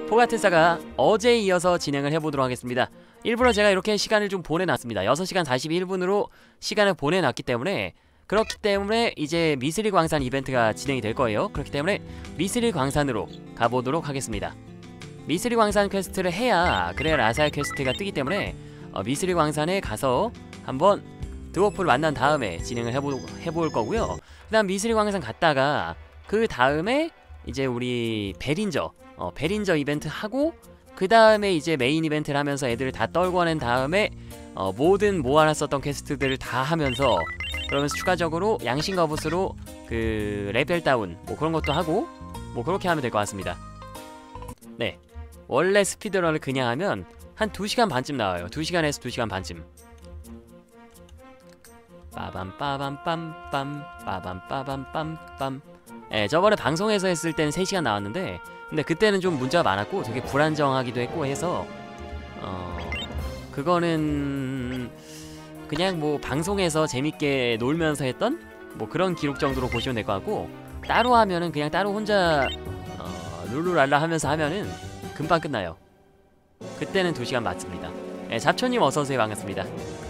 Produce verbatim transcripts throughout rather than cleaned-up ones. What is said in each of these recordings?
포가테사가 어제에 이어서 진행을 해보도록 하겠습니다. 일부러 제가 이렇게 시간을 좀 보내놨습니다. 여섯 시간 사십일 분으로 시간을 보내놨기 때문에 그렇기 때문에 이제 미스릴 광산 이벤트가 진행이 될 거예요. 그렇기 때문에 미스릴 광산으로 가보도록 하겠습니다. 미스릴 광산 퀘스트를 해야 그래야 라사의 퀘스트가 뜨기 때문에 어, 미스릴 광산에 가서 한번 드워프를 만난 다음에 진행을 해보, 해볼 거고요. 그 다음 미스릴 광산 갔다가 그 다음에 이제 우리 베린저 어, 베린저 이벤트 하고 그 다음에 이제 메인 이벤트를 하면서 애들을 다 떨궈낸 다음에 어, 모든 모아놨었던 퀘스트들을 다 하면서 그러면서 추가적으로 양심거붓으로 그 레벨 다운 뭐 그런 것도 하고 뭐 그렇게 하면 될 것 같습니다. 네, 원래 스피드런을 그냥 하면 한 두 시간 반쯤 나와요. 두 시간에서 두 시간 반쯤. 빠밤 빠밤 빰빰 빠밤 빠밤 빰빰. 예, 저번에 방송에서 했을 때는 세 시간 나왔는데 근데 그때는 좀 문제가 많았고 되게 불안정하기도 했고 해서 어... 그거는 그냥 뭐 방송에서 재밌게 놀면서 했던 뭐 그런 기록 정도로 보시면 될 것 같고, 따로 하면은 그냥 따로 혼자 어... 룰루랄라 하면서 하면은 금방 끝나요. 그때는 두 시간 맞습니다. 예, 잡초님 어서오세요. 반갑습니다.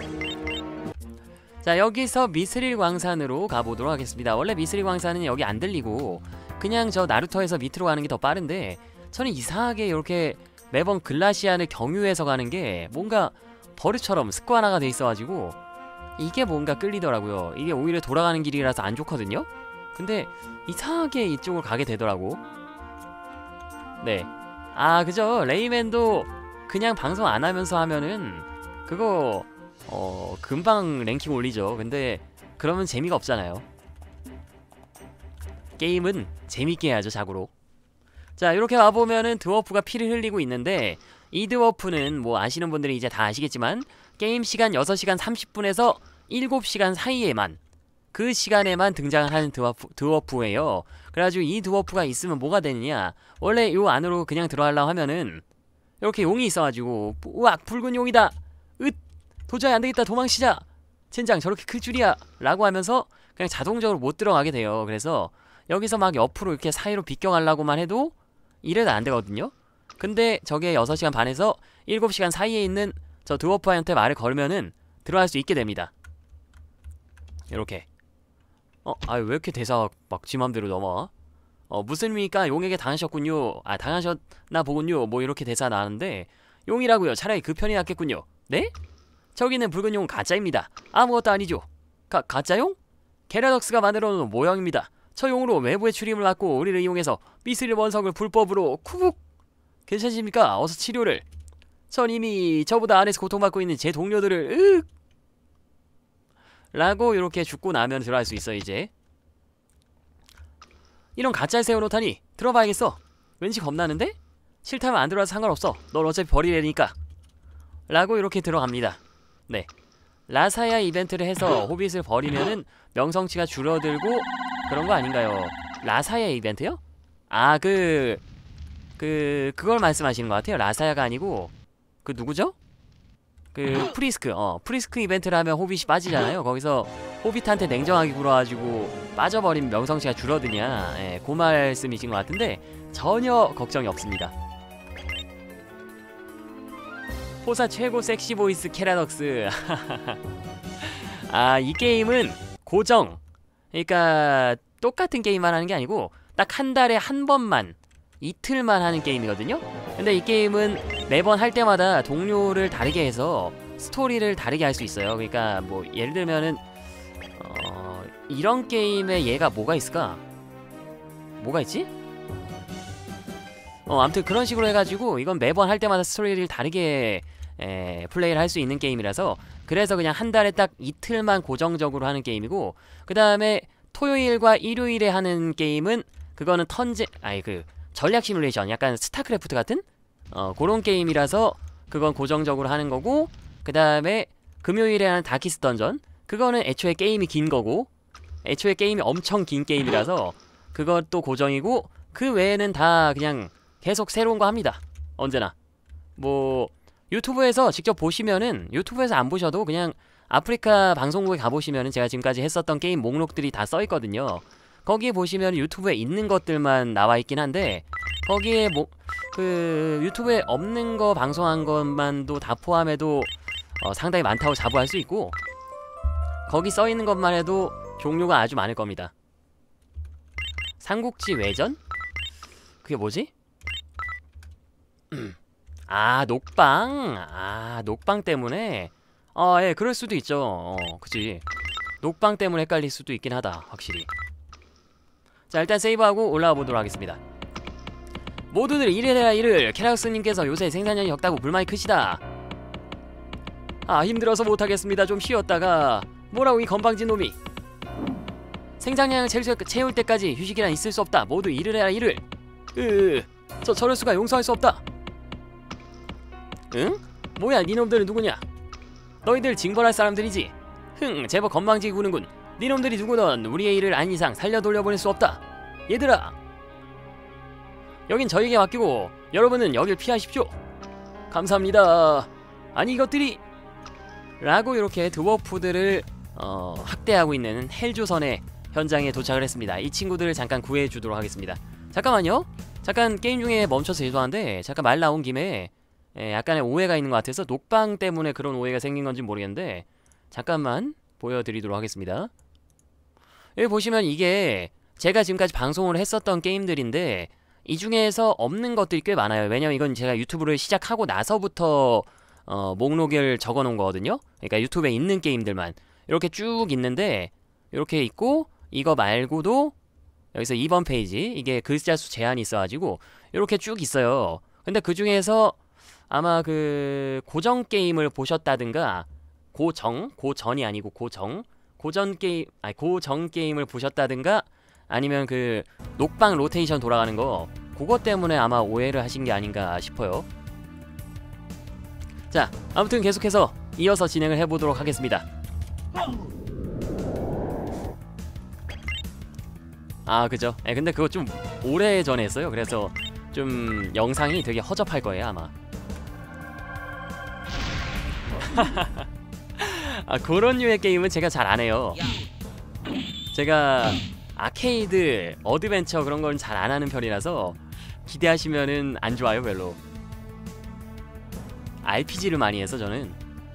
자, 여기서 미스릴 광산으로 가보도록 하겠습니다. 원래 미스릴 광산은 여기 안 들리고 그냥 저 나루토에서 밑으로 가는 게 더 빠른데 저는 이상하게 이렇게 매번 글라시안을 경유해서 가는 게 뭔가 버릇처럼 습관화가 돼 있어가지고 이게 뭔가 끌리더라고요. 이게 오히려 돌아가는 길이라서 안 좋거든요? 근데 이상하게 이쪽을 가게 되더라고. 네. 아, 그죠. 레이맨도 그냥 방송 안 하면서 하면은 그거 어... 금방 랭킹 올리죠. 근데 그러면 재미가 없잖아요. 게임은 재밌게 해야죠, 자고로. 자, 이렇게 와보면은 드워프가 피를 흘리고 있는데 이 드워프는 뭐 아시는 분들이 이제 다 아시겠지만 게임 시간 여섯 시간 삼십 분에서 일곱 시간 사이에만 그 시간에만 등장하는 드워프, 드워프예요. 그래가지고 이 드워프가 있으면 뭐가 되느냐, 원래 요 안으로 그냥 들어가려고 하면은 이렇게 용이 있어가지고 우악 붉은 용이다, 으 도저히 안되겠다, 도망치자, 젠장 저렇게 클 줄이야 라고 하면서 그냥 자동적으로 못 들어가게 돼요. 그래서 여기서 막 옆으로 이렇게 사이로 비껴가려고만 해도 이래도 안되거든요. 근데 저게 여섯 시간 반에서 일곱 시간 사이에 있는 저 드워프한테 말을 걸면은 들어갈 수 있게 됩니다. 이렇게. 어? 아유, 왜 이렇게 대사가 막 지 맘대로 넘어와? 어, 무슨 의미입니까? 용에게 당하셨군요. 아, 당하셨나 보군요. 뭐 이렇게 대사 나왔는데 용이라고요. 차라리 그 편이 낫겠군요. 네? 저기는 붉은 용 가짜입니다. 아무것도 아니죠. 가, 가짜용? 게라덕스가 만들어놓은 모형입니다. 저 용으로 외부의 출입을 막고 우리를 이용해서 미스릴 원석을 불법으로 쿡! 괜찮으십니까? 어서 치료를. 전 이미 저보다 안에서 고통받고 있는 제 동료들을 으윽! 라고 이렇게 죽고 나면 들어갈 수 있어. 이제 이런 가짜를 세워놓다니 들어봐야겠어. 왠지 겁나는데? 싫다면 안 들어와도 상관없어. 널 어차피 버리려니까 라고 이렇게 들어갑니다. 네, 라사야 이벤트를 해서 호빗을 버리면은 명성치가 줄어들고 그런 거 아닌가요? 라사야 이벤트요? 아, 그... 그... 그걸 말씀하시는 것 같아요. 라사야가 아니고 그 누구죠? 그 프리스크. 어 프리스크 이벤트를 하면 호빗이 빠지잖아요. 거기서 호빗한테 냉정하게 굴어가지고 빠져버리면 명성치가 줄어드냐, 예, 그 말씀이신 것 같은데 전혀 걱정이 없습니다. 포사 최고 섹시 보이스 캐라덕스. 아, 이 게임은 고정, 그러니까 똑같은 게임만 하는 게 아니고 딱 한 달에 한 번만, 이틀만 하는 게임이거든요. 근데 이 게임은 매번 할 때마다 동료를 다르게 해서 스토리를 다르게 할 수 있어요. 그러니까 뭐 예를 들면은 어... 이런 게임에 얘가 뭐가 있을까? 뭐가 있지? 어 아무튼 그런 식으로 해가지고 이건 매번 할 때마다 스토리를 다르게 에... 플레이를 할 수 있는 게임이라서, 그래서 그냥 한 달에 딱 이틀만 고정적으로 하는 게임이고, 그 다음에 토요일과 일요일에 하는 게임은 그거는 턴제 아니 그 전략 시뮬레이션, 약간 스타크래프트 같은 어 그런 게임이라서 그건 고정적으로 하는 거고, 그 다음에 금요일에 하는 다키스 던전, 그거는 애초에 게임이 긴 거고, 애초에 게임이 엄청 긴 게임이라서 그것도 고정이고, 그 외에는 다 그냥 계속 새로운 거 합니다. 언제나. 뭐 유튜브에서 직접 보시면은, 유튜브에서 안 보셔도 그냥 아프리카 방송국에 가보시면은 제가 지금까지 했었던 게임 목록들이 다 써있거든요. 거기에 보시면 유튜브에 있는 것들만 나와 있긴 한데 거기에 뭐 그 유튜브에 없는 거 방송한 것만도 다 포함해도 어, 상당히 많다고 자부할 수 있고 거기 써 있는 것만 해도 종류가 아주 많을 겁니다. 삼국지 외전? 그게 뭐지? 아, 녹방. 아, 녹방 때문에. 아, 예, 그럴 수도 있죠. 어, 그치. 녹방 때문에 헷갈릴 수도 있긴 하다, 확실히. 자, 일단 세이브하고 올라와 보도록 하겠습니다. 모두들 이래라 이를. 캐락스님께서 요새 생산량이 적다고 불만이 크시다. 아, 힘들어서 못하겠습니다. 좀 쉬었다가. 뭐라고 이 건방진 놈이. 생산량을 채울 때까지 휴식이란 있을 수 없다. 모두 이래라 이를. 으, 저 저럴 수가 용서할 수 없다. 응? 뭐야, 니놈들은 누구냐? 너희들 징벌할 사람들이지. 흥, 제법 건방지게 구는군. 니놈들이 누구든 우리의 일을 안 이상 살려 돌려보낼 수 없다. 얘들아, 여긴 저에게 맡기고 여러분은 여길 피하십시오. 감사합니다. 아니 이것들이 라고 이렇게 드워프들을 어, 학대하고 있는 헬조선의 현장에 도착을 했습니다. 이 친구들을 잠깐 구해주도록 하겠습니다. 잠깐만요. 잠깐 게임 중에 멈춰서 죄송한데 잠깐 말 나온 김에 예, 약간의 오해가 있는 것 같아서 녹방 때문에 그런 오해가 생긴 건지 모르겠는데 잠깐만 보여드리도록 하겠습니다. 여기 보시면 이게 제가 지금까지 방송을 했었던 게임들인데 이 중에서 없는 것들이 꽤 많아요. 왜냐면 이건 제가 유튜브를 시작하고 나서부터 어, 목록을 적어 놓은 거거든요. 그러니까 유튜브에 있는 게임들만 이렇게 쭉 있는데 이렇게 있고 이거 말고도 여기서 이 번 페이지 이게 글자 수 제한이 있어가지고 이렇게 쭉 있어요. 근데 그 중에서 아마 그 고정 게임을 보셨다든가 고정 고전이 아니고 고정 고전 게임 아니 고정 게임을 보셨다든가 아니면 그 녹방 로테이션 돌아가는 거 그것 때문에 아마 오해를 하신 게 아닌가 싶어요. 자, 아무튼 계속해서 이어서 진행을 해보도록 하겠습니다. 아, 그죠. 예, 근데 그거 좀 오래전에 했어요. 그래서 좀 영상이 되게 허접할 거예요 아마. 아, 그런 류의 게임은 제가 잘 안 해요. 제가 아케이드, 어드벤처 그런 건 잘 안 하는 편이라서 기대하시면은 안 좋아요 별로. 알피지를 많이 해서 저는.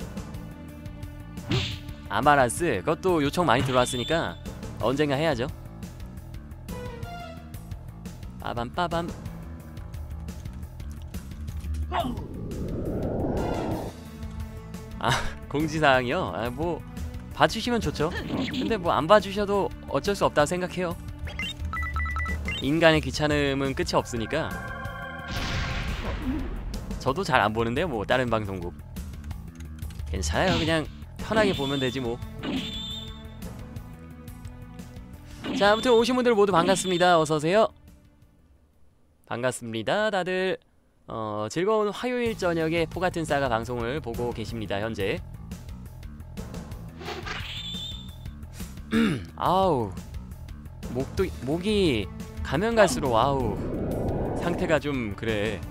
아마란스 그것도 요청 많이 들어왔으니까 언젠가 해야죠. 빠밤 빠밤. 아, 공지사항이요? 아, 뭐 봐주시면 좋죠. 근데 뭐 안 봐주셔도 어쩔 수 없다고 생각해요. 인간의 귀찮음은 끝이 없으니까. 저도 잘 안 보는데요 뭐 다른 방송국. 괜찮아요. 그냥 편하게 보면 되지 뭐. 자, 아무튼 오신 분들 모두 반갑습니다. 어서오세요. 반갑습니다 다들. 어, 즐거운 화요일 저녁에 포같은 싸가 방송을 보고 계십니다 현재. 아우, 목도 목이 가면 갈수록 아우 상태가 좀 그래.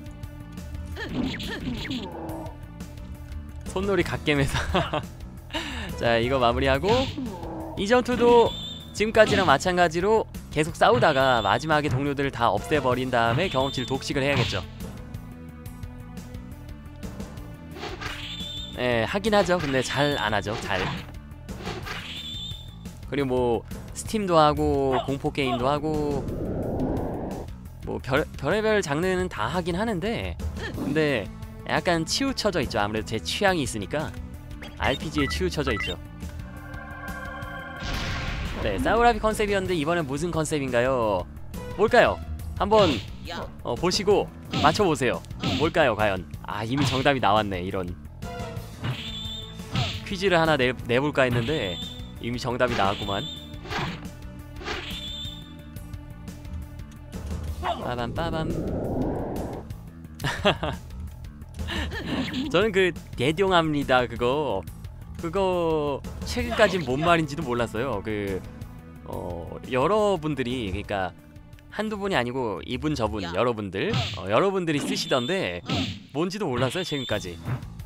손놀이 갓겜에서. 자, 이거 마무리하고 이 전투도 지금까지랑 마찬가지로 계속 싸우다가 마지막에 동료들을 다 없애버린 다음에 경험치를 독식을 해야겠죠. 예, 하긴 하죠. 근데 잘 안하죠. 잘. 그리고 뭐 스팀도 하고 공포게임도 하고 뭐 별, 별의별 장르는 다 하긴 하는데 근데 약간 치우쳐져 있죠. 아무래도 제 취향이 있으니까 알피지에 치우쳐져 있죠. 네, 사우라비 컨셉이었는데 이번엔 무슨 컨셉인가요? 뭘까요? 한번 어, 보시고 맞춰보세요. 뭘까요 과연? 아, 이미 정답이 나왔네. 이런 퀴즈를 하나 내, 내볼까 했는데 이미 정답이 나왔구만. 빠밤 빠밤. 저는 그 대동합니다 그거 그거 최근까진 뭔 말인지도 몰랐어요. 그 어, 여러분들이 그러니까 한두 분이 아니고 이분 저분 여러분들 어, 여러분들이 쓰시던데 뭔지도 몰랐어요 최근까지.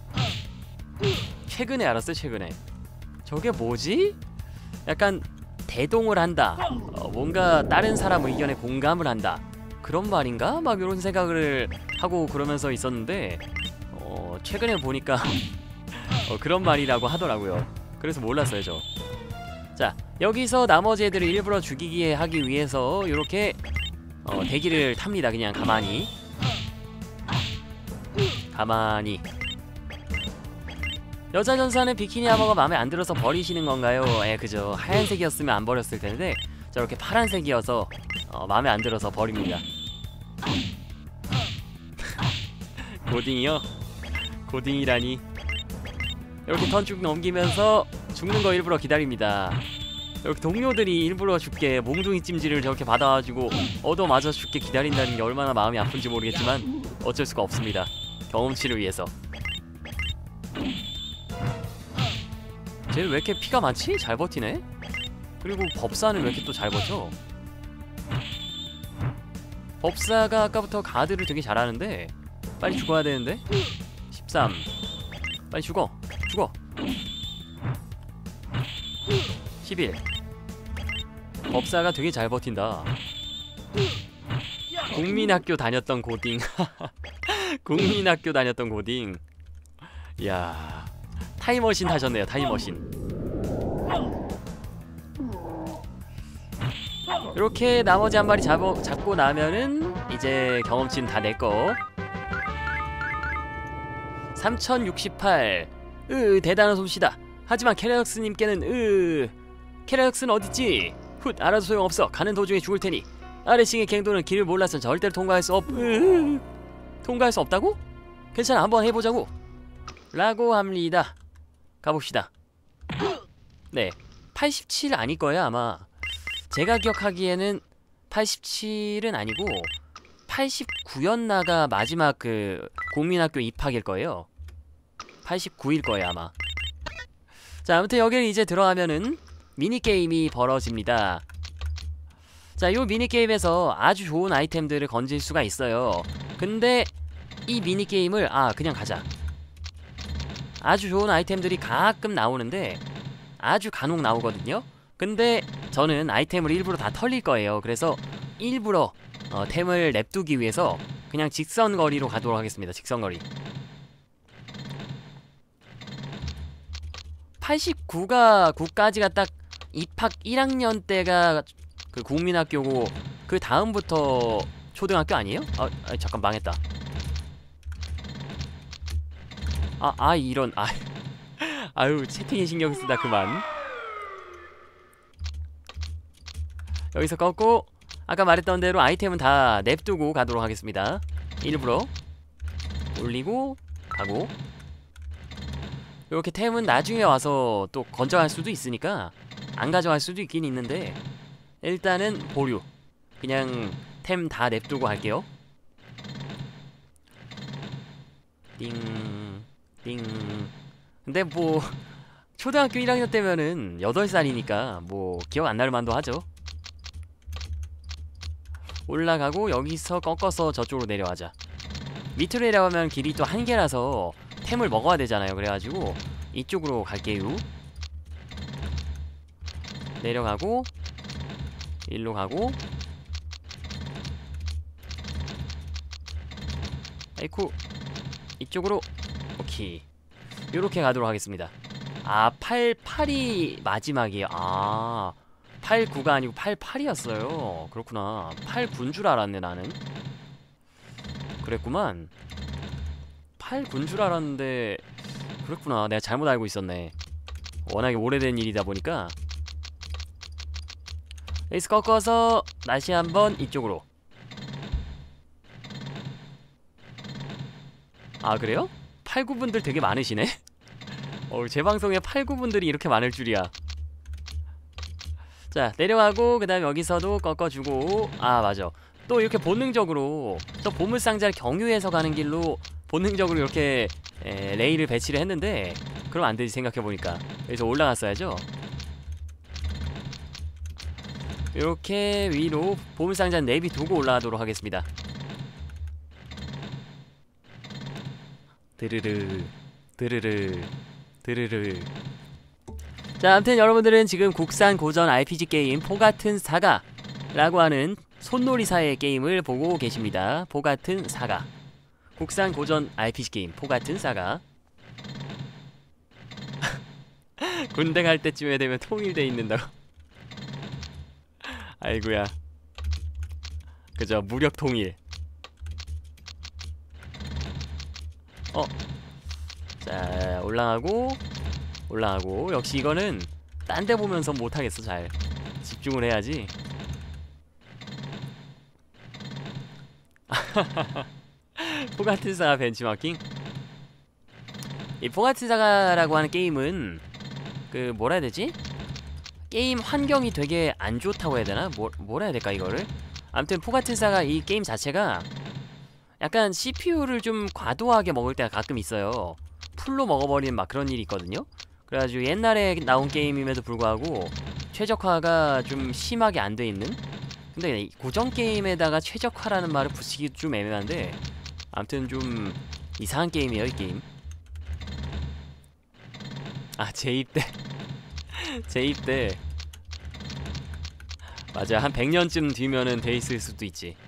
최근에 알았어요 최근에. 저게 뭐지? 약간 대동을 한다, 어, 뭔가 다른 사람 의견에 공감을 한다, 그런 말인가? 막 이런 생각을 하고 그러면서 있었는데 어, 최근에 보니까 어, 그런 말이라고 하더라고요. 그래서 몰랐어요 저. 자, 여기서 나머지 애들을 일부러 죽이게 하기 위해서 이렇게 어, 대기를 탑니다. 그냥 가만히 가만히. 여자 전사는 비키니 아머가 마음에 안 들어서 버리시는 건가요? 예, 그죠. 하얀색이었으면 안 버렸을 텐데 저렇게 파란색이어서 어, 마음에 안 들어서 버립니다. 고딩이요? 고딩이라니. 이렇게 턴 쭉 넘기면서 죽는 거 일부러 기다립니다. 이렇게 동료들이 일부러 죽게 몽둥이 찜질을 저렇게 받아가지고 얻어맞아 죽게 기다린다는 게 얼마나 마음이 아픈지 모르겠지만 어쩔 수가 없습니다. 경험치를 위해서. 쟤는 왜 이렇게 피가 많지? 잘 버티네? 그리고 법사는 왜 이렇게 또 잘 버텨? 법사가 아까부터 가드를 되게 잘하는데 빨리 죽어야 되는데? 십삼. 빨리 죽어. 죽어. 십일. 법사가 되게 잘 버틴다. 국민학교 다녔던 고딩. 국민학교 다녔던 고딩. 이야, 타임머신 타셨네요. 타임머신. 이렇게 나머지 한 마리 잡어, 잡고 나면은 이제 경험치는 다 내꺼. 삼천육십팔. 으, 대단한 솜씨다. 하지만 캐라역스님께는 으... 캐라역스는 어딨지? 훗, 알아도 소용없어. 가는 도중에 죽을 테니. 아래싱의 갱도는 길을 몰라서 절대로 통과할 수 없... 으... 통과할 수 없다고? 괜찮아, 한번 해보자고 라고 합니다. 가봅시다. 네, 팔십칠 아닐 거예요 아마. 제가 기억하기에는 팔십칠은 아니고 팔십구였나가 마지막 그 국민학교 입학일 거예요. 팔십구일 거예요 아마. 자, 아무튼 여기를 이제 들어가면은 미니게임이 벌어집니다. 자, 요 미니게임에서 아주 좋은 아이템들을 건질 수가 있어요. 근데 이 미니게임을 아 그냥 가자. 아주 좋은 아이템들이 가끔 나오는데 아주 간혹 나오거든요. 근데 저는 아이템을 일부러 다 털릴 거예요. 그래서 일부러 어, 템을 냅두기 위해서 그냥 직선거리로 가도록 하겠습니다. 직선거리. 팔십구가 구까지가 딱 입학 일 학년 때가 그 국민학교고 그 다음부터 초등학교 아니에요? 아, 아 잠깐 망했다. 아, 아 이런 아 아유 채팅에 신경 쓰다 그만. 여기서 꺾고 아까 말했던 대로 아이템은 다 냅두고 가도록 하겠습니다. 일부러 올리고 가고. 이렇게 템은 나중에 와서 또 건져갈 수도 있으니까 안 가져갈 수도 있긴 있는데 일단은 보류. 그냥 템 다 냅두고 할게요. 띵 띵. 근데 뭐 초등학교 일 학년 때면은 여덟 살이니까 뭐 기억 안 날 만도 하죠. 올라가고 여기서 꺾어서 저쪽으로 내려가자. 밑으로 내려가면 길이 또 한 개라서 템을 먹어야 되잖아요. 그래가지고 이쪽으로 갈게요. 내려가고 일로 가고. 아이쿠 이쪽으로. 오케이. 요렇게 가도록 하겠습니다. 아, 팔십팔이 마지막이에요. 아, 팔십구가 아니고 팔십팔이었어요 그렇구나. 팔십구인 줄 알았네 나는. 그랬구만. 팔십구인 줄 알았는데 그랬구나. 내가 잘못 알고 있었네. 워낙에 오래된 일이다 보니까. 여기서 꺾어서 다시 한번 이쪽으로. 아 그래요? 팔십구 분들 되게 많으시네. 어, 제 방송에 팔십구 분들이 이렇게 많을 줄이야. 자, 내려가고 그 다음에 여기서도 꺾어주고. 아 맞아, 또 이렇게 본능적으로 저 보물상자를 경유해서 가는 길로 본능적으로 이렇게 에, 레일을 배치를 했는데 그럼 안되지 생각해보니까. 여기서 올라갔어야죠. 이렇게 위로 보물상자 내비 두고 올라가도록 하겠습니다. 드르르 드르르 드르르. 자, 아무튼 여러분들은 지금 국산 고전 알피지 게임 포같은 사가라고 하는 손놀이사의 게임을 보고 계십니다. 포같은 사가. 국산 고전 알피지 게임 포같은 사가. 군대 갈 때쯤에 되면 통일돼 있는다고. 아이고야. 그죠, 무력 통일. 어. 자, 올라가고 올라가고. 역시 이거는 딴 데 보면서 못하겠어. 잘 집중을 해야지. 포가트사가 벤치마킹? 이 포가트사가라고 하는 게임은 그 뭐라 해야 되지? 게임 환경이 되게 안 좋다고 해야 되나? 뭐, 뭐라 해야 될까 이거를? 아무튼 포가트사가 이 게임 자체가 약간 씨피유를 좀 과도하게 먹을 때가 가끔 있어요. 풀로 먹어버리는 막 그런 일이 있거든요. 그래가지고 옛날에 나온 게임임에도 불구하고 최적화가 좀 심하게 안 돼 있는? 근데 고전 게임에다가 최적화라는 말을 붙이기 좀 애매한데 아무튼 좀 이상한 게임이에요 이 게임. 아, 재입 때 재입 때 맞아, 한 백 년쯤 뒤면은 돼 있을 수도 있지.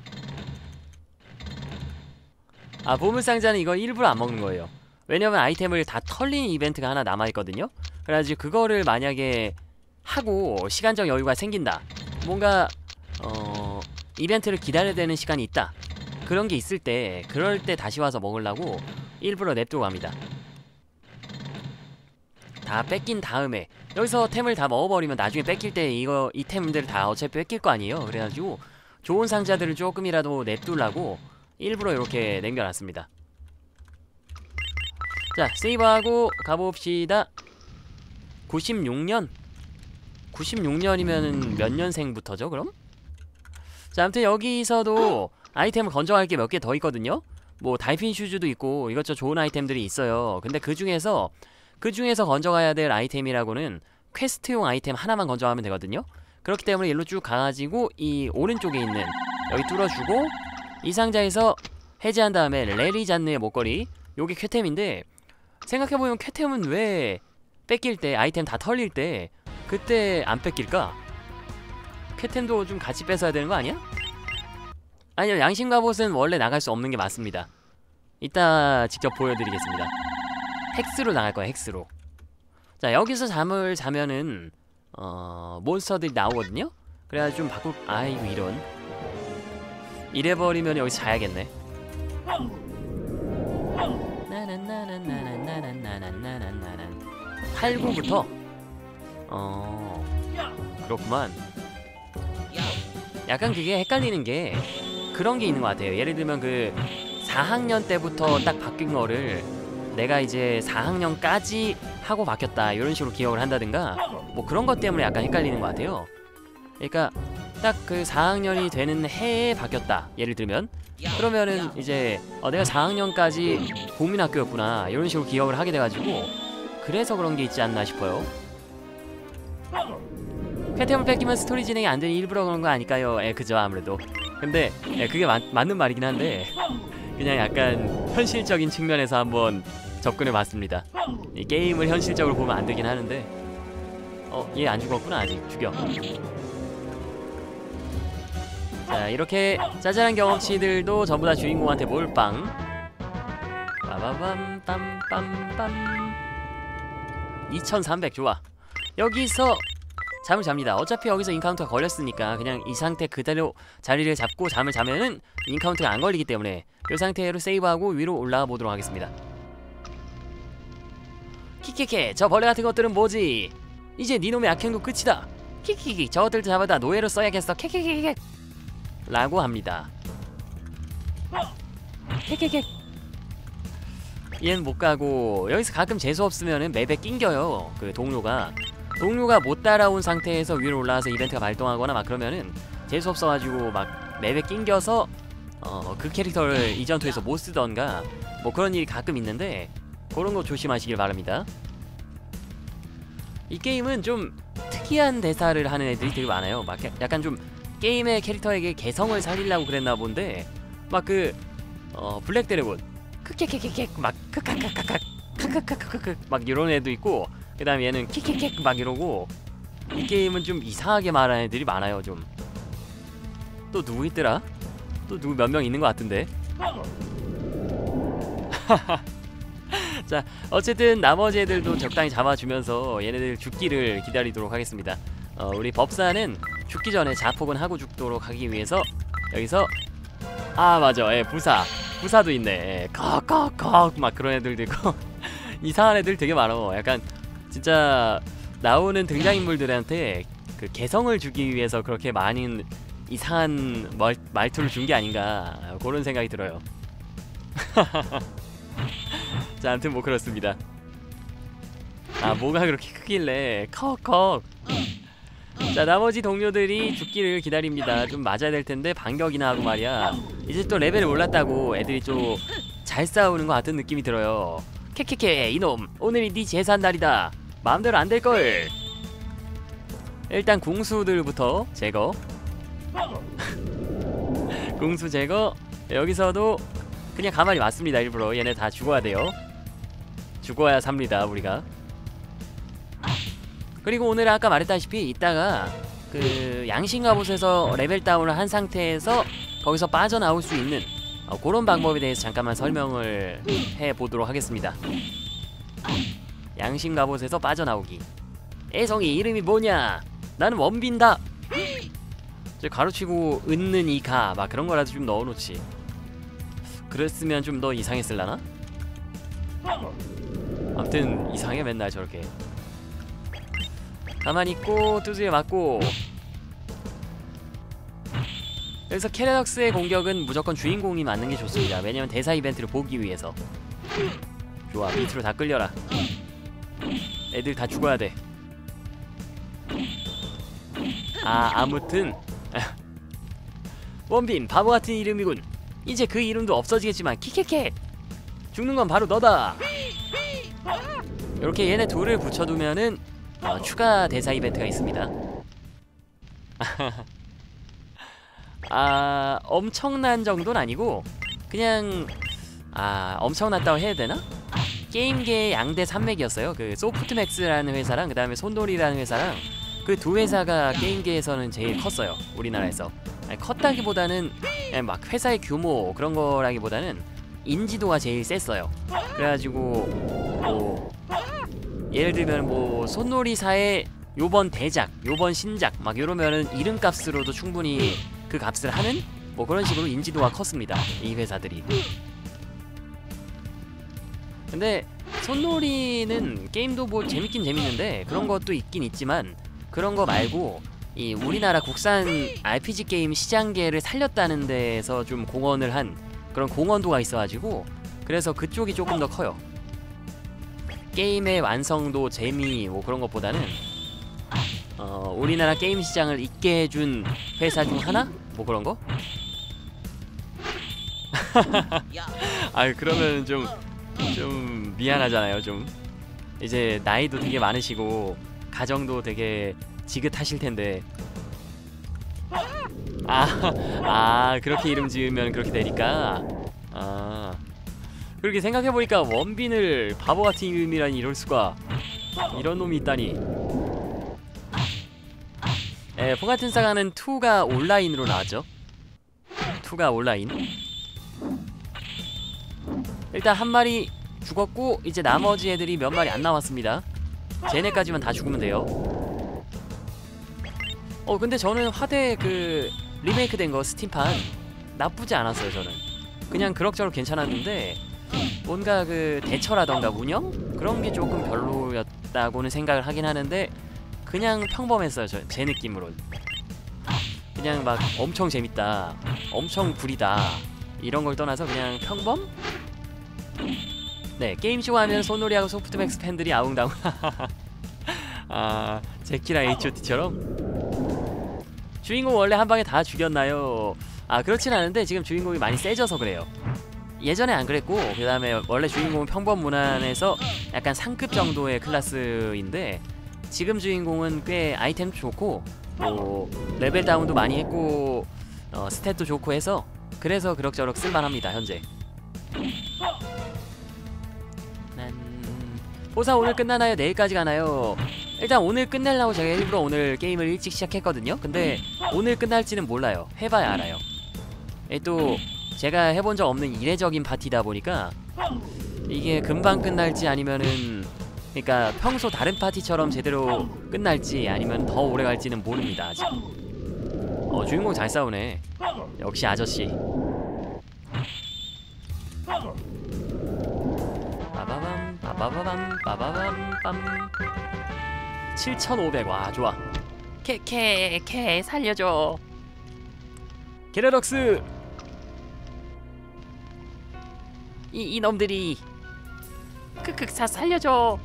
아, 보물상자는 이거 일부러 안 먹는 거예요. 왜냐면 아이템을 다 털린 이벤트가 하나 남아있거든요. 그래가지고 그거를 만약에 하고 시간적 여유가 생긴다, 뭔가 어... 이벤트를 기다려야 되는 시간이 있다, 그런 게 있을 때, 그럴 때 다시 와서 먹으려고 일부러 냅두고 갑니다. 다 뺏긴 다음에 여기서 템을 다 먹어버리면 나중에 뺏길 때 이거 이 템들을 다 어차피 뺏길 거 아니에요. 그래가지고 좋은 상자들을 조금이라도 냅두려고 일부러 이렇게 남겨놨습니다. 자, 세이브하고 가봅시다. 구십육 년? 구십육 년이면은 몇 년생부터죠 그럼? 자, 아무튼 여기서도 아이템을 건져갈 게 몇 개 더 있거든요. 뭐 다이핀 슈즈도 있고 이것저것 좋은 아이템들이 있어요. 근데 그 중에서 그 중에서 건져가야 될 아이템이라고는 퀘스트용 아이템 하나만 건져가면 되거든요. 그렇기 때문에 일로 쭉 가가지고 이 오른쪽에 있는 여기 뚫어주고 이 상자에서 해제한 다음에 레리 잔느의 목걸이, 요게 쾌템인데 생각해보면 쾌템은 왜 뺏길 때, 아이템 다 털릴 때 그때 안 뺏길까? 쾌템도 좀 같이 뺏어야 되는 거 아니야? 아니요, 양심 갑옷은 원래 나갈 수 없는 게 맞습니다. 이따 직접 보여드리겠습니다. 헥스로 나갈 거야, 헥스로. 자, 여기서 잠을 자면은 어... 몬스터들이 나오거든요? 그래가지고 좀 바꿀... 아이고 이런. 이래버리면 여기서 자야겠네. 팔, 구부터? 어... 그렇구만. 약간 그게 헷갈리는 게 그런 게 있는 것 같아요. 예를 들면 그 사 학년 때부터 딱 바뀐 거를 내가 이제 사 학년까지 하고 바뀌었다 이런 식으로 기억을 한다든가 뭐 그런 것 때문에 약간 헷갈리는 것 같아요. 그러니까 딱 그 사 학년이 되는 해에 바뀌었다 예를 들면, 그러면은 이제 어, 내가 사 학년까지 국민학교였구나 이런 식으로 기억을 하게 돼가지고 그래서 그런 게 있지 않나 싶어요. 쾌템을 뺏기면 스토리 진행이 안 되니 일부러 그런 거 아닐까요? 예, 그죠, 아무래도. 근데 예, 그게 마, 맞는 말이긴 한데 그냥 약간 현실적인 측면에서 한번 접근해 봤습니다. 이 게임을 현실적으로 보면 안 되긴 하는데. 어, 얘 안 죽었구나. 아직 죽여. 자, 이렇게 짜잘한 경험치들도 전부 다 주인공한테 몰빵. 빠바밤 빰빰빰. 이천삼백. 좋아. 여기서 잠을 잡니다. 어차피 여기서 인카운터가 걸렸으니까 그냥 이 상태 그대로 자리를 잡고 잠을 자면은 인카운터가 안 걸리기 때문에 이 상태로 세이브하고 위로 올라가 보도록 하겠습니다. 키키키, 저 벌레 같은 것들은 뭐지? 이제 니놈의 악행도 끝이다. 키키키, 저것들 잡아다 노예로 써야겠어. 키키키키 라고 합니다. 키키키. 얘는 못 가고 여기서 가끔 재수 없으면은 맵에 낑겨요. 그 동료가 동료가 못 따라온 상태에서 위로 올라와서 이벤트가 발동하거나 막 그러면은 재수 없어가지고 막 맵에 낑겨서 어, 그 캐릭터를 이전투에서 못 쓰던가 뭐 그런 일이 가끔 있는데 그런 거 조심하시길 바랍니다. 이 게임은 좀 특이한 대사를 하는 애들이 되게 많아요. 막 약간 좀 게임의 캐릭터에게 개성을 살리려고 그랬나 본데 막 그 어, 블랙 드래곤 크케케케케 막 크카카카카 카카카카카 막 이런 애도 있고, 그 다음에 얘는 킥킥킥 막 이러고. 이 게임은 좀 이상하게 말하는 애들이 많아요. 좀 또 누구 있더라? 또 누구 몇 명 있는 것 같은데. 자, 어쨌든 나머지 애들도 적당히 잡아주면서 얘네들 죽기를 기다리도록 하겠습니다. 어, 우리 법사는 죽기 전에 자폭은 하고 죽도록 하기 위해서 여기서 아 맞아, 예, 부사 부사도 있네. 예, 컥컥컥 막 그런 애들도 있고 이상한 애들 되게 많어. 약간 진짜 나오는 등장인물들한테 그 개성을 주기 위해서 그렇게 많은 이상한 말, 말투를 준 게 아닌가 그런 생각이 들어요. 자, 아무튼 뭐 그렇습니다. 아, 뭐가 그렇게 크길래 컥컥. 자, 나머지 동료들이 죽기를 기다립니다. 좀 맞아야 될 텐데 반격이나 하고 말이야. 이제 또 레벨이 올랐다고 애들이 좀 잘 싸우는 것 같은 느낌이 들어요. 캐캐캐 이놈, 오늘이 네 제산 날이다. 마음대로 안 될걸. 일단 궁수들부터 제거. 궁수 제거. 여기서도 그냥 가만히 맞습니다. 일부러 얘네 다 죽어야 돼요. 죽어야 삽니다 우리가. 그리고 오늘 아까 말했다시피 이따가 그 양신갑옷에서 레벨 다운을 한 상태에서 거기서 빠져나올 수 있는 어, 그런 방법에 대해서 잠깐만 설명을 해보도록 하겠습니다. 양신갑옷에서 빠져나오기. 애성이 이름이 뭐냐? 나는 원빈다. 저 가로치고 은는 이가 막 그런 거라도 좀 넣어놓지. 그랬으면 좀 더 이상했을라나? 아무튼 이상해 맨날 저렇게. 가만히 있고 두드려 맞고. 여기서 캐라덕스의 공격은 무조건 주인공이 맞는 게 좋습니다. 왜냐면 대사 이벤트를 보기 위해서. 좋아, 밑으로 다 끌려라. 애들 다 죽어야 돼. 아, 아무튼 원빈 바보같은 이름이군. 이제 그 이름도 없어지겠지만 키케케 죽는 건 바로 너다. 이렇게 얘네 둘을 붙여두면은 어, 추가 대사 이벤트가 있습니다. 아, 엄청난 정도는 아니고 그냥 아, 엄청났다고 해야 되나? 게임계의 양대 산맥이었어요. 그 소프트맥스라는 회사랑 그 다음에 손돌이라는 회사랑 그 두 회사가 게임계에서는 제일 컸어요. 우리나라에서. 아니, 컸다기보다는 그냥 막 회사의 규모 그런 거라기보다는 인지도가 제일 셌어요. 그래가지고 뭐 예를 들면 뭐 손놀이사의 요번 대작, 요번 신작 막 이러면은 이름값으로도 충분히 그 값을 하는 뭐 그런 식으로 인지도가 컸습니다. 이 회사들이. 근데 손놀이는 게임도 뭐 재밌긴 재밌는데 그런 것도 있긴 있지만 그런 거 말고 이 우리나라 국산 알피지 게임 시장계를 살렸다는 데에서 좀 공헌을 한 그런 공헌도가 있어가지고 그래서 그쪽이 조금 더 커요. 게임의 완성도, 재미 뭐 그런 것보다는 어, 우리나라 게임 시장을 있게 해준 회사 중 하나? 뭐 그런 거? 아, 그러면 좀 좀 미안하잖아요. 좀 이제 나이도 되게 많으시고 가정도 되게 지긋하실 텐데. 아, 아 그렇게 이름 지으면 그렇게 되니까. 아, 그렇게 생각해보니까 원빈을 바보같은 이름이라니 이럴 수가. 이런 놈이 있다니. 에, 포같은 사가는 이가 온라인으로 나왔죠. 이가 온라인. 일단 한 마리 죽었고 이제 나머지 애들이 몇 마리 안 나왔습니다. 쟤네까지만 다 죽으면 돼요. 어 근데 저는 화대 그 리메이크 된 거 스팀판 나쁘지 않았어요. 저는 그냥 그럭저럭 괜찮았는데 뭔가 그 대처라던가 운영? 그런 게 조금 별로였다고는 생각을 하긴 하는데 그냥 평범했어요. 저, 제 느낌으론 그냥 막 엄청 재밌다, 엄청 구리다 이런 걸 떠나서 그냥 평범? 네, 게임쇼 하면 손놀이하고 소프트맥스 팬들이 아웅다웅. 아, 제키랑 에이치 오 티처럼? 주인공 원래 한 방에 다 죽였나요? 아, 그렇진 않은데 지금 주인공이 많이 세져서 그래요. 예전에 안 그랬고 그 다음에 원래 주인공은 평범 무난해서 약간 상급 정도의 클래스인데 지금 주인공은 꽤 아이템도 좋고 뭐 레벨 다운도 많이 했고 어, 스탯도 좋고 해서 그래서 그럭저럭 쓸만합니다. 현재 호사 오늘 끝나나요? 내일까지 가나요? 일단 오늘 끝내려고 제가 일부러 오늘 게임을 일찍 시작했거든요. 근데 오늘 끝날지는 몰라요. 해봐야 알아요. 또 제가 해본 적 없는 이례적인 파티다 보니까 이게 금방 끝날지 아니면은, 그러니까 평소 다른 파티처럼 제대로 끝날지 아니면 더 오래 갈지는 모릅니다 아직. 어, 주인공 잘 싸우네. 역시 아저씨. 빠바밤 빠바바밤 빠바밤 빰. 칠천오백. 와, 좋아. 캐캐 캐 살려줘. 게라럭스. 이 이놈들이. 크크 사 살려줘.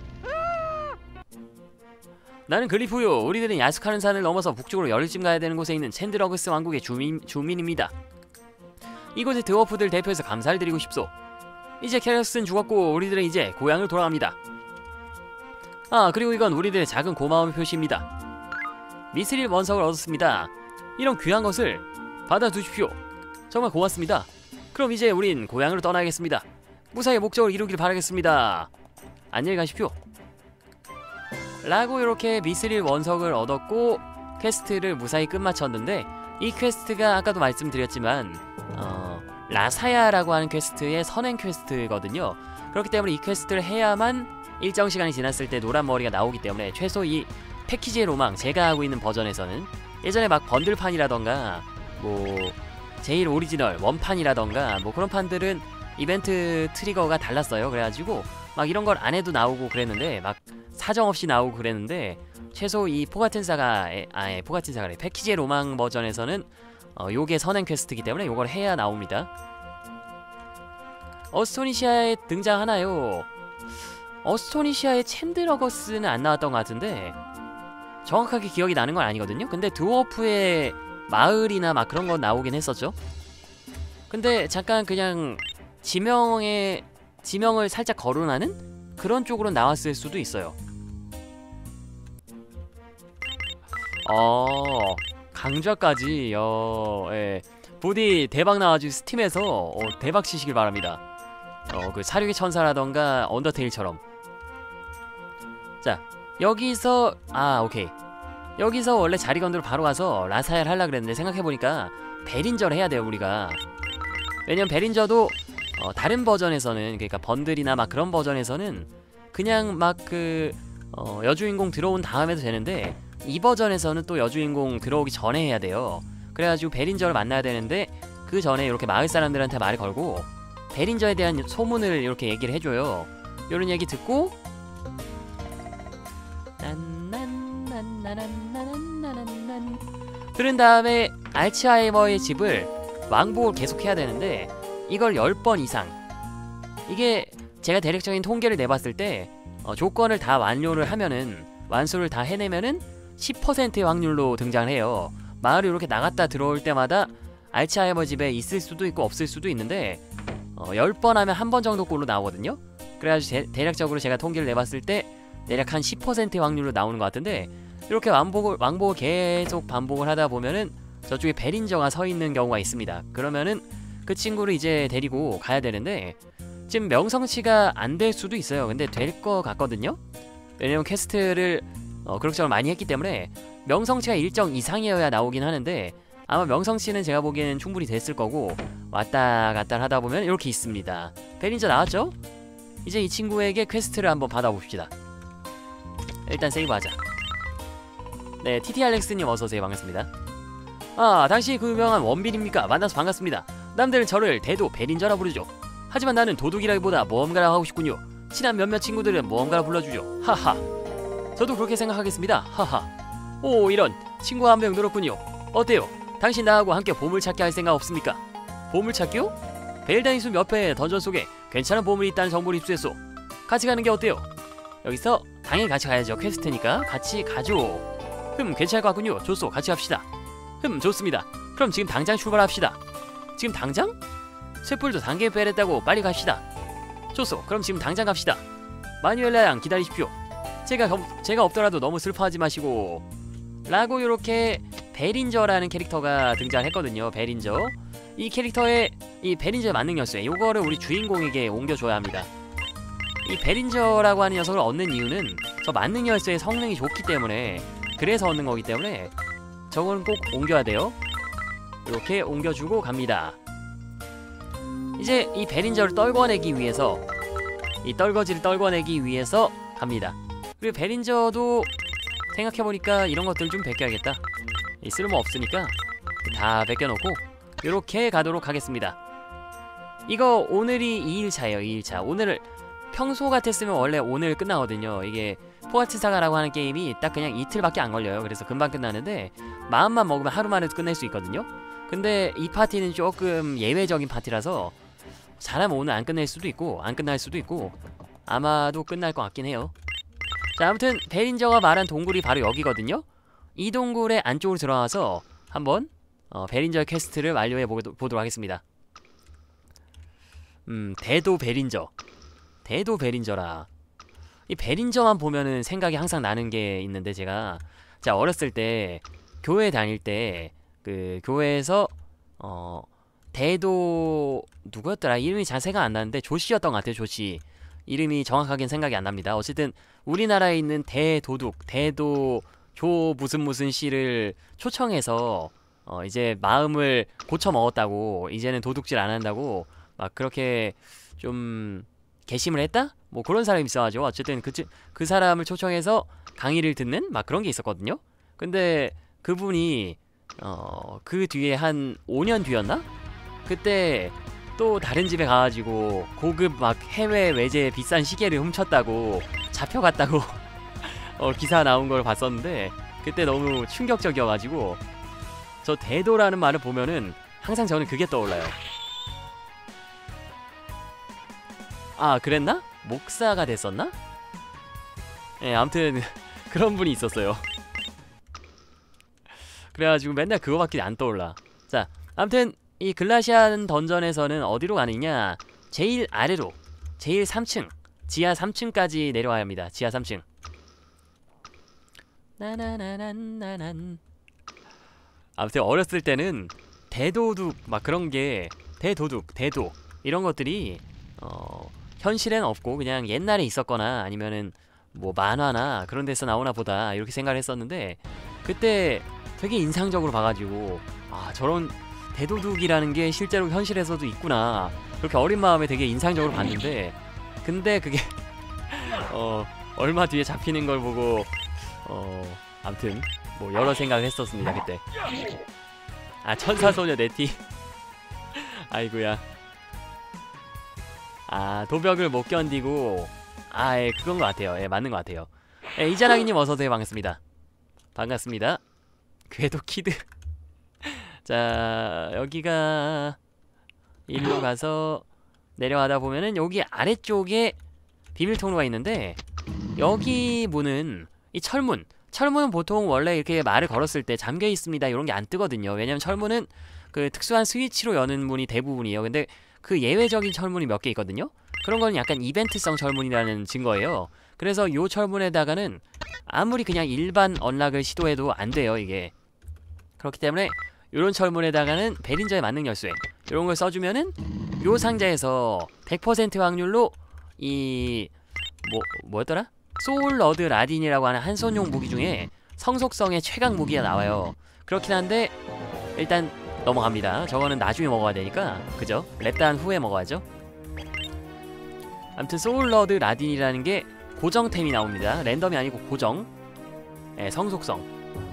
나는 글리프요. 우리들은 야숙하는 산을 넘어서 북쪽으로 열흘쯤 가야 되는 곳에 있는 챈드러그스 왕국의 주민, 주민입니다. 이곳의 드워프들 대표해서 감사를 드리고 싶소. 이제 캐럭스는 죽었고 우리들은 이제 고향을 돌아갑니다. 아, 그리고 이건 우리들의 작은 고마움의 표시입니다. 미스릴 원석을 얻었습니다. 이런 귀한 것을 받아두십시오. 정말 고맙습니다. 그럼 이제 우린 고향으로 떠나겠습니다. 무사히 목적을 이루길 바라겠습니다. 안녕히 가십시오. 라고 이렇게 미스릴 원석을 얻었고 퀘스트를 무사히 끝마쳤는데, 이 퀘스트가 아까도 말씀드렸지만 어, 라사야라고 하는 퀘스트의 선행 퀘스트거든요. 그렇기 때문에 이 퀘스트를 해야만 일정 시간이 지났을 때 노란 머리가 나오기 때문에 최소 이 패키지의 로망, 제가 하고 있는 버전에서는 예전에 막 번들판이라던가 뭐 제일 오리지널 원판이라던가 뭐 그런 판들은 이벤트 트리거가 달랐어요. 그래가지고 막 이런 걸 안 해도 나오고 그랬는데, 막 사정없이 나오고 그랬는데, 최소 이 포가텐사가 아예 포가텐사가래 패키지의 로망 버전에서는 어, 요게 선행 퀘스트이기 때문에 요걸 해야 나옵니다. 어스토니시아에 등장하나요? 어스토니시아의 챈드러거스는 안 나왔던 것 같은데 정확하게 기억이 나는 건 아니거든요. 근데 드워프의 마을이나 막 그런 건 나오긴 했었죠. 근데 잠깐 그냥 지명에 지명을 살짝 거론하는 그런 쪽으로 나왔을 수도 있어요. 어, 강좌까지. 어, 예. 부디 대박 나와가지고 스팀에서 어, 대박 치시길 바랍니다. 어, 그 사륙의 천사라던가 언더테일처럼. 자, 여기서 아, 오케이. 여기서 원래 자리 건드로 바로 가서 라사야를 하려고 그랬는데 생각해보니까 베린저를 해야 돼요, 우리가. 왜냐면 베린저도 어, 다른 버전에서는, 그러니까 번들이나 막 그런 버전에서는 그냥 막 그 어, 여주인공 들어온 다음에도 되는데, 이 버전에서는 또 여주인공 들어오기 전에 해야 돼요. 그래가지고 베린저를 만나야 되는데 그 전에 이렇게 마을 사람들한테 말을 걸고 베린저에 대한 소문을 이렇게 얘기를 해줘요. 요런 얘기 듣고 난난난난난난난난 들은 다음에 알츠하이머의 집을 왕복을 계속해야 되는데, 이걸 열 번 이상, 이게 제가 대략적인 통계를 내봤을 때 어, 조건을 다 완료를 하면은, 완수를 다 해내면은 십 퍼센트의 확률로 등장을 해요. 마을을 이렇게 나갔다 들어올 때마다 알츠하이머 집에 있을 수도 있고 없을 수도 있는데 어, 열 번 하면 한 번 정도 꼴로 나오거든요. 그래가지고 제, 대략적으로 제가 통계를 내봤을 때 대략 한 십 퍼센트의 확률로 나오는 것 같은데, 이렇게 왕복을, 왕복을 계속 반복을 하다 보면은 저쪽에 베린저가 서 있는 경우가 있습니다. 그러면은 그 친구를 이제 데리고 가야 되는데, 지금 명성치가 안 될 수도 있어요. 근데 될 것 같거든요. 왜냐면 퀘스트를 어, 그럭저럭 많이 했기 때문에 명성치가 일정 이상이어야 나오긴 하는데, 아마 명성치는 제가 보기에는 충분히 됐을 거고, 왔다 갔다 하다 보면 이렇게 있습니다. 베린저 나왔죠? 이제 이 친구에게 퀘스트를 한번 받아봅시다. 일단 세이브하자. 네, 티티알렉스님 어서오세요. 반갑습니다. 아, 당신이 그 유명한 원빈입니까? 만나서 반갑습니다. 남들은 저를 대도 베린저라 부르죠. 하지만 나는 도둑이라기보다 모험가라고 하고 싶군요. 친한 몇몇 친구들은 모험가라 불러주죠. 하하. 저도 그렇게 생각하겠습니다. 하하. 오, 이런. 친구가 한 명 늘었군요. 어때요? 당신 나하고 함께 보물찾기 할 생각 없습니까? 보물찾기요? 벨다인 숲 옆에 던전 속에 괜찮은 보물이 있다는 정보를 입수했소. 같이 가는 게 어때요? 여기서 당연히 같이 가야죠. 퀘스트니까 같이 가죠. 흠, 괜찮을 것 같군요. 좋소. 같이 갑시다. 흠, 좋습니다. 그럼 지금 당장 출발합시다. 지금 당장? 쇠뿔도 단계에 빼냈다고 빨리 갑시다. 좋소. 그럼 지금 당장 갑시다. 마뉴엘라 양 기다리십시오. 제가 제가 없더라도 너무 슬퍼하지 마시고. 라고 요렇게 베린저라는 캐릭터가 등장했거든요. 베린저. 이 캐릭터의 이 베린저의 만능 열쇠, 요거를 우리 주인공에게 옮겨줘야 합니다. 이 베린저라고 하는 녀석을 얻는 이유는 저 만능 열쇠의 성능이 좋기 때문에, 그래서 얻는 거기 때문에 저건 꼭 옮겨야 돼요. 이렇게 옮겨주고 갑니다. 이제 이 베린저를 떨궈내기 위해서, 이 떨거지를 떨궈내기 위해서 갑니다. 그리고 베린저도 생각해보니까 이런 것들 좀 베껴야겠다. 이 쓸모 없으니까 다 베껴놓고 이렇게 가도록 하겠습니다. 이거 오늘이 이 일차예요. 이 일차. 오늘을 평소 같았으면 원래 오늘 끝나거든요. 이게 포아트 사가라고 하는 게임이 딱 그냥 이틀밖에 안 걸려요. 그래서 금방 끝나는데 마음만 먹으면 하루 만에 끝낼 수 있거든요. 근데 이 파티는 조금 예외적인 파티라서 잘하면 오늘 안 끝낼 수도 있고 안 끝날 수도 있고 아마도 끝날 것 같긴 해요. 자, 아무튼 베린저가 말한 동굴이 바로 여기거든요. 이 동굴의 안쪽으로 들어가서 한번 어, 베린저의 퀘스트를 완료해 보도록 하겠습니다. 음, 대도 베린저. 대도 베린저라. 이 베린저만 보면은 생각이 항상 나는 게 있는데, 제가 자 어렸을 때 교회 다닐 때 그 교회에서 어 대도 누구였더라? 이름이 자세가 안 나는데 조씨였던 것 같아요. 조씨. 이름이 정확하게는 생각이 안 납니다. 어쨌든 우리나라에 있는 대도둑, 대도 조 무슨 무슨 씨를 초청해서 어 이제 마음을 고쳐 먹었다고, 이제는 도둑질 안 한다고 막 그렇게 좀 개심을 했다? 뭐 그런 사람이 있어가지고 어쨌든 그, 그 사람을 초청해서 강의를 듣는 막 그런 게 있었거든요. 근데 그분이 어 그 뒤에 한 오 년 뒤였나? 그때 또 다른 집에 가가지고 고급 막 해외 외제 비싼 시계를 훔쳤다고 잡혀갔다고 어 기사 나온 걸 봤었는데, 그때 너무 충격적이어가지고 저 대도라는 말을 보면은 항상 저는 그게 떠올라요. 아, 그랬나? 목사가 됐었나? 예, 네, 아무튼 그런 분이 있었어요. 그래가지고 맨날 그거밖에 안 떠올라. 자, 아무튼 이 글라시안 던전에서는 어디로 가느냐, 제일 아래로 제일 삼 층, 지하 삼 층까지 내려와야 합니다. 지하 삼 층. 나나나난나난. 아무튼 어렸을 때는 대도둑 막 그런게, 대도둑, 대도 이런 것들이 어 현실엔 없고 그냥 옛날에 있었거나 아니면은 뭐 만화나 그런 데서 나오나 보다 이렇게 생각을 했었는데, 그때 되게 인상적으로 봐가지고 아, 저런 대도둑이라는 게 실제로 현실에서도 있구나, 그렇게 어린 마음에 되게 인상적으로 봤는데, 근데 그게 어 얼마 뒤에 잡히는 걸 보고 어 아무튼 뭐 여러 생각을 했었습니다 그때. 아, 천사소녀 네티. 아이고야. 아, 도벽을 못 견디고, 아, 예, 그건 것 같아요. 예, 맞는 것 같아요. 예, 이자랑이님 어서오세요. 반갑습니다. 반갑습니다. 궤도 키드. 자, 여기가 일로 가서 내려가다 보면은 여기 아래쪽에 비밀 통로가 있는데, 여기 문은 이 철문, 철문은 보통 원래 이렇게 말을 걸었을 때 잠겨 있습니다 이런 게 안 뜨거든요. 왜냐면 철문은 그 특수한 스위치로 여는 문이 대부분이에요. 근데 그 예외적인 철문이 몇 개 있거든요. 그런 건 약간 이벤트성 철문이라는 증거예요. 그래서 요 철문에다가는 아무리 그냥 일반 언락을 시도해도 안 돼요, 이게. 그렇기 때문에 요런 철문에다가는 베린저의 만능 열쇠 요런 걸 써주면은 요 상자에서 백 퍼센트 확률로 이 뭐 뭐였더라? 소울러드 라딘이라고 하는 한손용 무기 중에 성속성의 최강 무기가 나와요. 그렇긴 한데 일단 넘어갑니다. 저거는 나중에 먹어야 되니까, 그죠? 랩단 후에 먹어야죠. 아무튼 소울러드 라딘이라는 게 고정템이 나옵니다. 랜덤이 아니고 고정. 예, 성속성.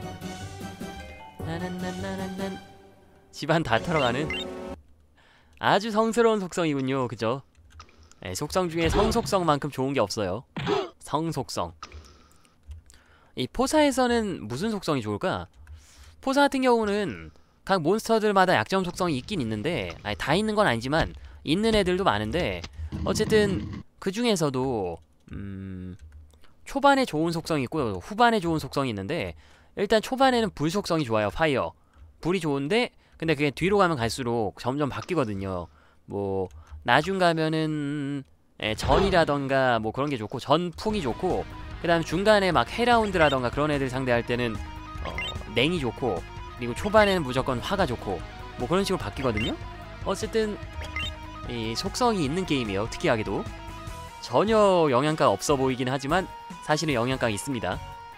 나난난나난난. 집안 다 털어가는 아주 성스러운 속성이군요. 그죠? 예, 속성 중에 성속성만큼 좋은 게 없어요. 성속성. 이 포사에서는 무슨 속성이 좋을까? 포사 같은 경우는 각 몬스터들마다 약점 속성이 있긴 있는데, 아니 다 있는 건 아니지만 있는 애들도 많은데, 어쨌든 그 중에서도 음, 초반에 좋은 속성이 있고 후반에 좋은 속성이 있는데, 일단 초반에는 불 속성이 좋아요. 파이어. 불이 좋은데 근데 그게 뒤로 가면 갈수록 점점 바뀌거든요. 뭐 나중 가면은 예, 전이라던가 뭐 그런 게 좋고, 전풍이 좋고, 그 다음 중간에 막 헤라운드라던가 그런 애들 상대할 때는 어, 냉이 좋고, 그리고 초반에는 무조건 화가 좋고, 뭐 그런 식으로 바뀌거든요. 어쨌든 이 속성이 있는 게임이에요. 특이하게도. 전혀 영양가가 없어 보이긴 하지만 사실은 영양가가 있습니다.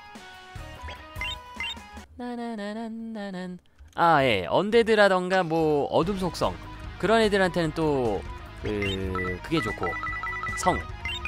나나나나나난. 아, 예. 언데드라던가 뭐 어둠 속성 그런 애들한테는 또 그 그게 좋고 성.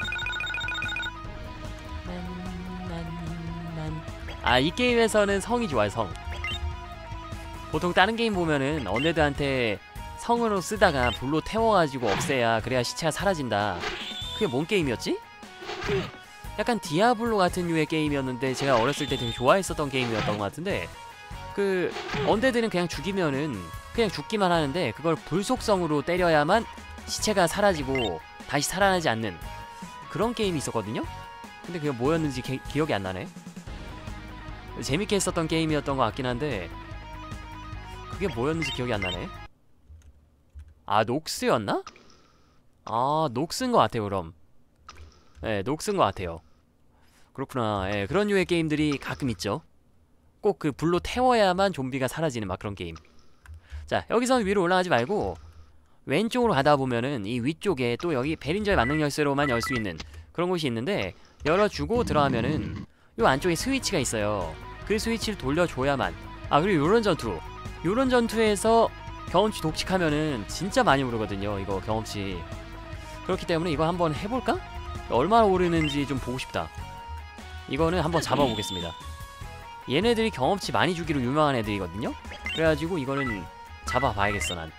아, 이 게임에서는 성이 좋아요. 성. 보통 다른 게임 보면은 언데드한테 성으로 쓰다가 불로 태워가지고 없애야 그래야 시체가 사라진다. 그게 뭔 게임이었지? 약간 디아블로 같은 류의 게임이었는데 제가 어렸을 때 되게 좋아했었던 게임이었던 것 같은데, 그 언데드는 그냥 죽이면은 그냥 죽기만 하는데 그걸 불속성으로 때려야만 시체가 사라지고 다시 살아나지 않는 그런 게임이 있었거든요? 근데 그게 뭐였는지 게, 기억이 안 나네. 재밌게 했었던 게임이었던 것 같긴 한데 그게 뭐였는지 기억이 안 나네. 아, 녹스였나? 아, 녹스인 것 같아요. 그럼 예, 녹스인 것 같아요. 그렇구나. 예, 그런 류의 게임들이 가끔 있죠. 꼭 그 불로 태워야만 좀비가 사라지는 막 그런 게임. 자, 여기서 위로 올라가지 말고 왼쪽으로 가다 보면은 이 위쪽에 또 여기 베린저의 만능 열쇠로만 열 수 있는 그런 곳이 있는데, 열어주고 들어가면은 요 안쪽에 스위치가 있어요. 그 스위치를 돌려줘야만. 아, 그리고 요런 전투 요런 전투에서 경험치 독식하면은 진짜 많이 오르거든요. 이거 경험치. 그렇기 때문에 이거 한번 해볼까? 얼마나 오르는지 좀 보고 싶다. 이거는 한번 잡아보겠습니다. 얘네들이 경험치 많이 주기로 유명한 애들이거든요. 그래가지고 이거는 잡아봐야겠어. 난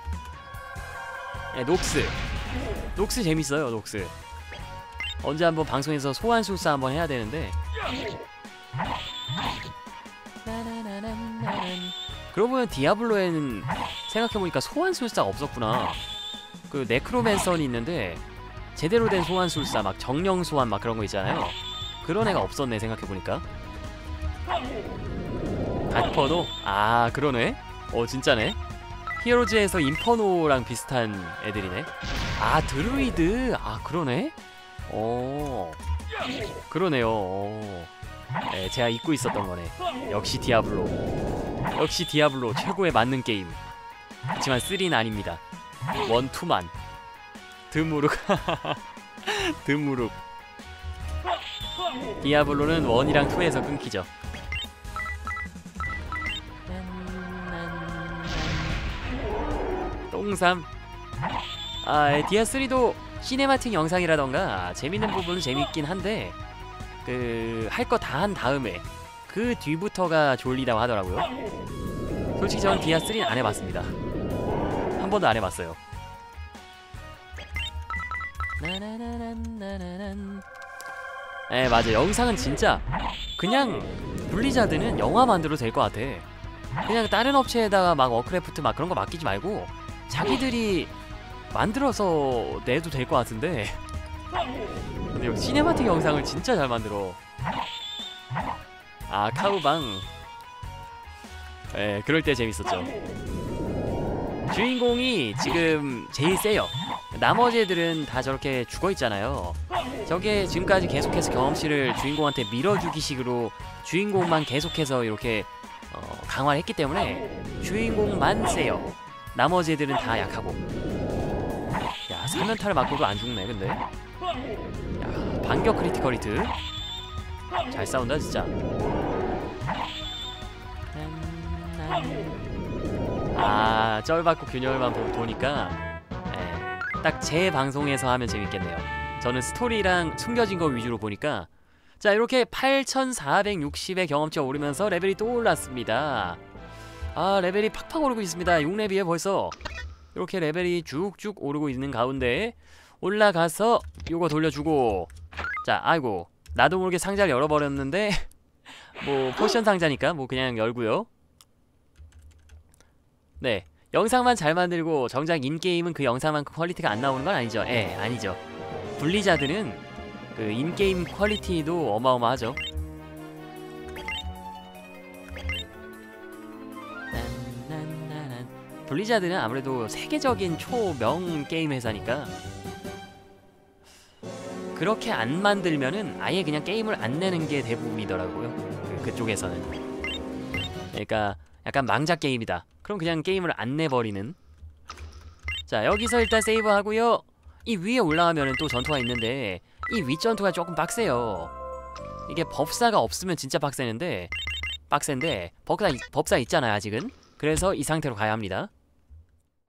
네, 녹스 녹스 재밌어요. 녹스 언제 한번 방송에서 소환술사 한번 해야 되는데. 그러고 보면 디아블로에는 생각해보니까 소환술사가 없었구나. 그 네크로맨선이 있는데 제대로 된 소환술사 막 정령 소환 막 그런 거 있잖아요. 그런 애가 없었네 생각해보니까. 갓퍼노? 아, 그러네. 어, 진짜네. 히어로즈에서 인퍼노랑 비슷한 애들이네. 아, 드루이드. 아, 그러네. 오, 그러네요. 오. 네, 제가 잊고 있었던 거네. 역시 디아블로. 역시 디아블로 최고의 맞는 게임. 하지만 쓰리는 아닙니다. 원, 투만. 드무룩. 드무룩. 디아블로는 원이랑 투에서 끊기죠. 똥삼. 아, 디아쓰리도 시네마틱 영상이라던가 재밌는 부분은 재밌긴 한데 그 할 거 다 한 다음에 그 뒤부터가 졸리다고 하더라고요. 솔직히 저는 디아쓰리는 안 해봤습니다. 한 번도 안 해봤어요. 에, 맞아. 영상은 진짜 그냥 블리자드는 영화 만들어도 될 것 같아. 그냥 다른 업체에다가 막 워크래프트 막 그런 거 맡기지 말고 자기들이 만들어서 내도 될 것 같은데. 근데 여기 시네마틱 영상을 진짜 잘 만들어. 아, 카우방. 예, 그럴 때 재밌었죠. 주인공이 지금 제일 세요. 나머지 애들은 다 저렇게 죽어있잖아요. 저게 지금까지 계속해서 경험치를 주인공한테 밀어주기 식으로 주인공만 계속해서 이렇게 어, 강화를 했기 때문에 주인공만 세요. 나머지 애들은 다 약하고. 야, 사면타를 맞고도 안 죽네. 근데 야, 반격 크리티컬 히트. 잘 싸운다 진짜. 아, 쩔받고 균열만 보, 보니까 예, 딱 제 방송에서 하면 재밌겠네요. 저는 스토리랑 숨겨진 거 위주로 보니까. 자, 이렇게 팔천사백육십의 경험치가 오르면서 레벨이 또 올랐습니다. 아, 레벨이 팍팍 오르고 있습니다. 육 레벨에 벌써 이렇게 레벨이 쭉쭉 오르고 있는 가운데 올라가서 요거 돌려주고. 자, 아이고, 나도 모르게 상자를 열어버렸는데 뭐 포션 상자니까 뭐 그냥 열고요. 네, 영상만 잘 만들고 정작 인게임은 그 영상만큼 퀄리티가 안 나오는 건 아니죠. 예, 아니죠. 블리자드는 그 인게임 퀄리티도 어마어마하죠. 블리자드는 아무래도 세계적인 초명 게임 회사니까 그렇게 안 만들면은 아예 그냥 게임을 안 내는 게 대부분이더라고요. 그, 그쪽에서는. 그러니까 약간 망작 게임이다. 그럼 그냥 게임을 안 내버리는. 자, 여기서 일단 세이브 하고요. 이 위에 올라가면은 또 전투가 있는데 이 윗전투가 조금 빡세요. 이게 법사가 없으면 진짜 빡세는데 빡센데 법사, 법사 있잖아요 아직은. 그래서 이 상태로 가야 합니다.